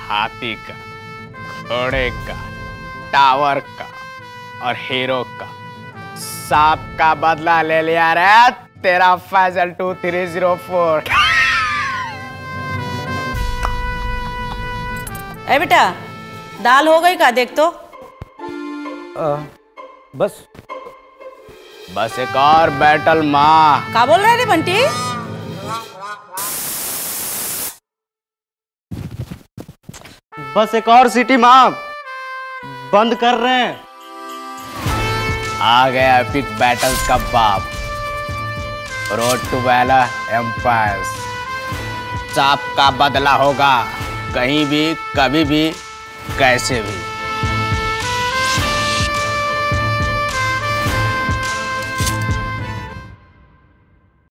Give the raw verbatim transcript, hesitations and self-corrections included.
हाथी का, घोड़े का, टावर का और हीरो का, सांप का बदला ले लिया रे तेरा Faisal two three zero four. ए बेटा, दाल हो गई का देख तो। आ, बस बस एक और बैटल माँ। का बोल रहे रे बंटी? बस एक और सिटी माँ, बंद कर रहे हैं। आ गया एपिक बैटल्स का बाप, रोड टू वैला एम्पायर्स। सांप का बदला होगा, कहीं भी, कभी भी, कैसे भी।